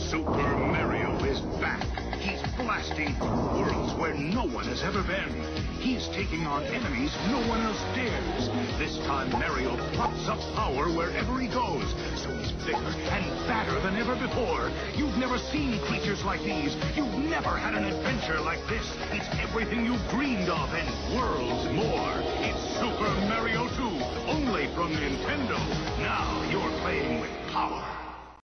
Super Mario is back. He's blasting worlds where no one has ever been. He's taking on enemies no one else dares. This time Mario pops up power wherever he goes. So he's bigger and badder than ever before. You've never seen creatures like these. You've never had an adventure like this. It's everything you dreamed of and